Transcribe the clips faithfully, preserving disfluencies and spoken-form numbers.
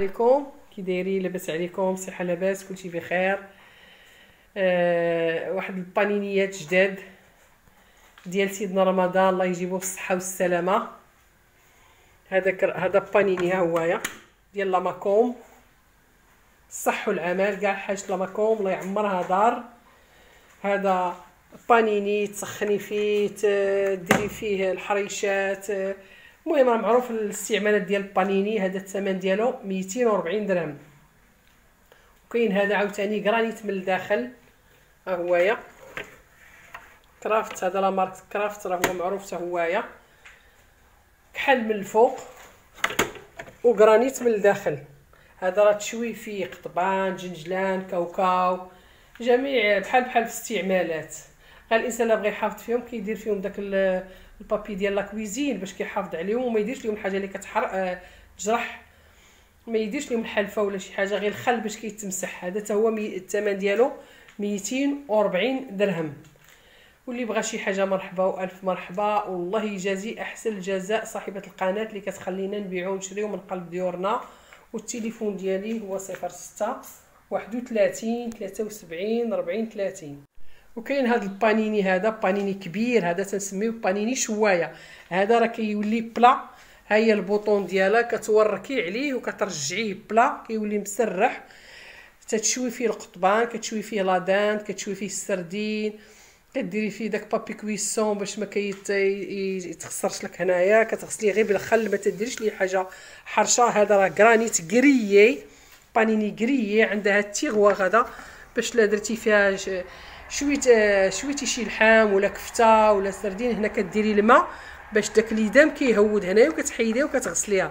عليكم، كي دايرين؟ لاباس عليكم؟ صحه لاباس؟ كلشي بخير. آه واحد البانينيات جداد ديال سيدنا رمضان، الله يجيبوه بالصحه والسلامه. هذا كر... هذا بانيني، ها هويا ديال لاماكوم، الصح والعمل كاع حاجه لاماكوم، الله يعمرها دار. هذا بانيني تسخني فيه، ديري فيه الحريشات، المهم راه معروف الاستعمالات ديال البانيني. هذا الثمن ديالو ميتين وربعين درهم. وكاين هذا عاوتاني غرانيت من الداخل، ها هويا كرافت، هذا لا مارك كرافت، راه هو معروف حتى هويا، كحل من الفوق وغرانيت من الداخل. هذا راه تشوي فيه قطبان، جنجلان، كاوكاو، جميع بحال بحال في الاستعمالات. غير الانسان اللي بغى يحافظ فيهم كيدير فيهم داك البابي ديال لا كويزين باش كيحافظ عليهم وما يديرش لهم حاجه اللي كتحرق تجرح، ما يديرش لهم الحلفه ولا شي حاجه، غير الخل باش كيتمسح. هذا حتى هو الثمن ديالو ميتين وربعين درهم. واللي بغى شي حاجه مرحبا والف مرحبا، والله يجازي احسن الجزاء صاحبه القناه اللي كتخلينا نبيعو ونشريو من قلب ديورنا. والتليفون ديالي هو صفر ستة واحد وثلاثين ثلاثة وسبعين أربعين ثلاثين. وكاين هذا البانيني، هذا بانيني كبير، هذا تنسميوه بانيني شوايه. هذا راه كيولي بلا، ها هي البوطون ديالها، كتوركي عليه وكترجعيه بلا، كيولي مسرح. تتشوي فيه القطبان، كتشوي فيه لادان، كتشوي فيه السردين، كديري فيه داك بابي كويسون باش ما كيتخسرش لك هنايا. كتغسليه غير بالخل، ما تديريش ليه حاجه حرشه. هذا راه غرانيت غريي، بانيني غريي، عندها التيغوا غدا باش لا درتي فيها شويه شويتي شي لحام ولا كفته ولا سردين، هنا كديري الماء باش داك ليدام كيهود هنايا، وكتحيديها وكتغسليها.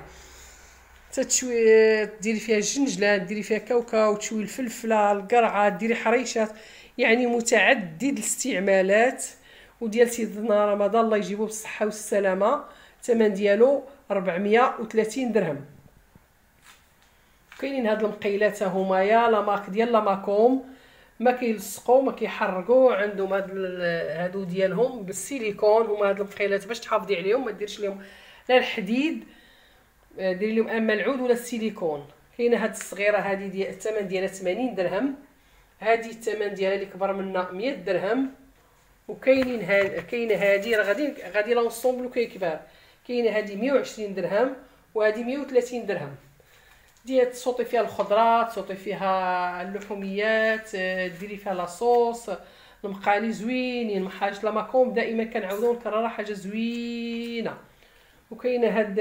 تتشوي ديري فيها الجنجلان، ديري فيها كاوكاو، تشوي الفلفله، القرعه، ديري حريشات، يعني متعدد الاستعمالات. وديال سيدنا رمضان الله يجيبوه بالصحه والسلامه. الثمن ديالو أربعمية وثلاثين درهم. كاينين هاد المقيلات هما يا لا مارك ديال لاماكوم، ما كيلصقوا ما كيحرقوا، عندهم هاد هادو ديالهم بالسيليكون. هما هاد المقيلات باش تحافظي عليهم، ما ديرش لهم لا الحديد، ديري لهم اما العود ولا السيليكون. كاينه هاد الصغيره هادي ديال الثمن ديالها ثمانين درهم. هادي الثمن ديالها اللي كبر منها مية درهم. وكاينين هاد كاينه هادي راه غادي غادي لونسومبل وكيكبر. كاينه هادي مية وعشرين درهم وهادي مية وثلاثين درهم. ديال تصوطي فيها الخضرات، تصوطي فيها اللحوميات، ديري فيها لاصوص، المقالي زوينين. حاجه لاماكوم دائما كنعاودو نكررها، حاجه زوينه. وكاينه هاد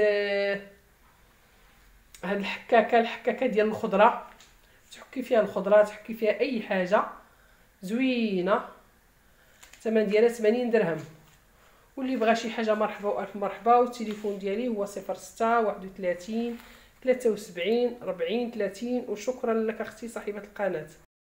هاد الحكاكه الحكاكه ديال الخضره، تحكي فيها الخضره، تحكي فيها اي حاجه زوينه. الثمن ديالها ثمانين درهم. واللي بغى شي حاجه مرحبا والف مرحبا. والتليفون ديالي هو صفر ستة واحد وثلاثين ثلاثة وسبعين أربعين ثلاثين. وشكرا لك اختي صاحبه القناه.